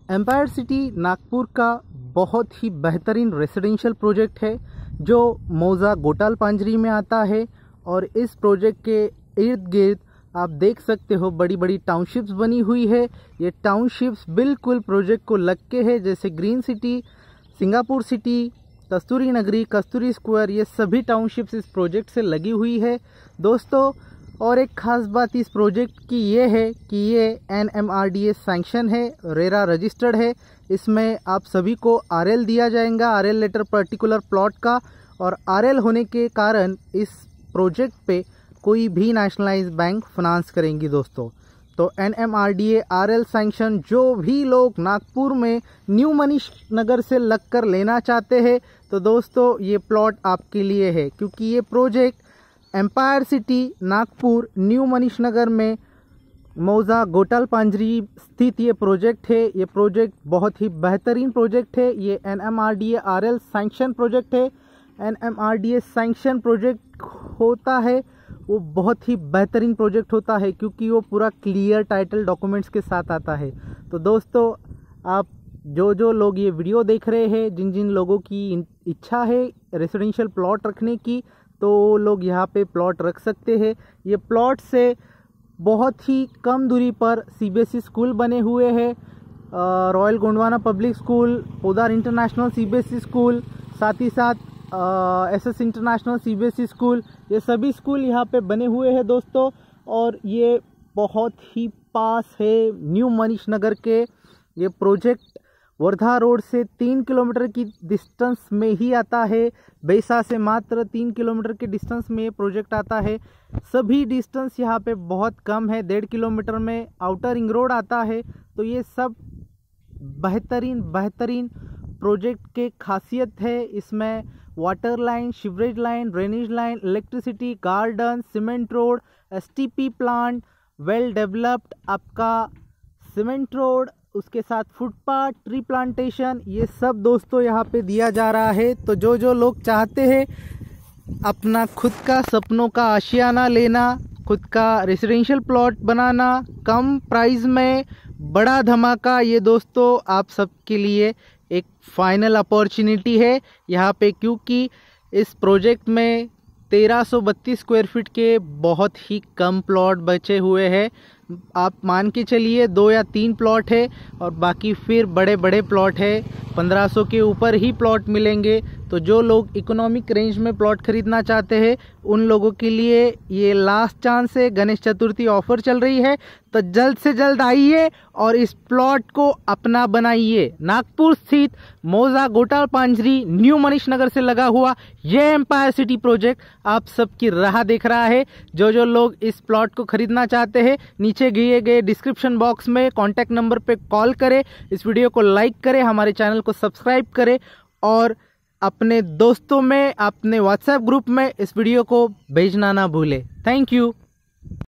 Empire city Nagpur का बहुत ही बेहतरीन रेसिडेंशियल प्रोजेक्ट है जो मौजा गोटाल पांजरी में आता है। और इस प्रोजेक्ट के इर्द गिर्द आप देख सकते हो बड़ी बड़ी टाउनशिप्स बनी हुई है। ये टाउनशिप्स बिल्कुल प्रोजेक्ट को लग के है, जैसे green city, Singapore city, Kasturi Nagari, Kasturi square, ये सभी टाउनशिप्स इस प्रोजेक्ट से लगी हुई है दोस्तों। और एक खास बात इस प्रोजेक्ट की ये है कि ये NMRDA सैंक्शन है, रेरा रजिस्टर्ड है। इसमें आप सभी को RL दिया जाएगा, RL लेटर पर्टिकुलर प्लॉट का। और RL होने के कारण इस प्रोजेक्ट पे कोई भी नेशनलाइज बैंक फाइनेंस करेंगी दोस्तों। तो NMRDA RL सैंक्शन जो भी लोग नागपुर में न्यू मनीष नगर से लगकर लेना चाहते हैं तो दोस्तों ये प्लॉट आपके लिए है, क्योंकि ये project empire city Nagpur new Manish Nagar में मौजा गोटाल पांजरी स्थित ये प्रोजेक्ट है। ये प्रोजेक्ट बहुत ही बेहतरीन प्रोजेक्ट है। ये NMRDA RL सैंक्शन प्रोजेक्ट है। NMRDA सैंक्शन प्रोजेक्ट होता है वो बहुत ही बेहतरीन प्रोजेक्ट होता है, क्योंकि वो पूरा क्लियर टाइटल डॉक्यूमेंट्स के साथ आता है। तो दोस्तों आप जो लोग ये वीडियो देख रहे हैं, जिन जिन लोगों की इच्छा है रेसिडेंशियल प्लॉट रखने की, तो लोग यहाँ पे प्लॉट रख सकते हैं। ये प्लॉट से बहुत ही कम दूरी पर CBSE स्कूल बने हुए हैं। Royal Gondwana public school, Podar international CBSE school, साथ ही साथ SS इंटरनेशनल CBSE स्कूल, ये सभी स्कूल यहाँ पे बने हुए हैं दोस्तों। और ये बहुत ही पास है न्यू मनीष नगर के। ये प्रोजेक्ट वर्धा रोड से 3 किलोमीटर की डिस्टेंस में ही आता है। बैसा से मात्र 3 किलोमीटर के डिस्टेंस में ये प्रोजेक्ट आता है। सभी डिस्टेंस यहाँ पे बहुत कम है। 1.5 किलोमीटर में आउटर रिंग रोड आता है। तो ये सब बेहतरीन प्रोजेक्ट के खासियत है। इसमें water line, sewerage line, drainage line, electricity, garden, cement road, STP plant, well developed आपका सीमेंट रोड, उसके साथ फुटपाथ, ट्री प्लांटेशन, ये सब दोस्तों यहाँ पे दिया जा रहा है। तो जो लोग चाहते हैं अपना खुद का सपनों का आशियाना लेना, खुद का रेसिडेंशियल प्लॉट बनाना कम प्राइस में, बड़ा धमाका, ये दोस्तों आप सबके लिए एक फाइनल अपॉर्चुनिटी है यहाँ पे, क्योंकि इस प्रोजेक्ट में 1332 स्क्वायर फीट के बहुत ही कम प्लॉट बचे हुए हैं। आप मान के चलिए 2 या 3 प्लॉट है और बाकी फिर बड़े बड़े प्लॉट है। 1500 के ऊपर ही प्लॉट मिलेंगे। तो जो लोग इकोनॉमिक रेंज में प्लॉट खरीदना चाहते हैं उन लोगों के लिए ये लास्ट चांस है। गणेश चतुर्थी ऑफर चल रही है, तो जल्द से जल्द आइए और इस प्लॉट को अपना बनाइए। नागपुर स्थित मौजा गोटाल पांजरी न्यू मनीष नगर से लगा हुआ ये एम्पायर सिटी प्रोजेक्ट आप सबकी राह देख रहा है। जो लोग इस प्लॉट को खरीदना चाहते हैं नीचे दिए गए डिस्क्रिप्शन बॉक्स में कॉन्टैक्ट नंबर पे कॉल करें, इस वीडियो को लाइक करें, हमारे चैनल को सब्सक्राइब करें और अपने दोस्तों में, अपने WhatsApp ग्रुप में इस वीडियो को भेजना ना भूलें। Thank you.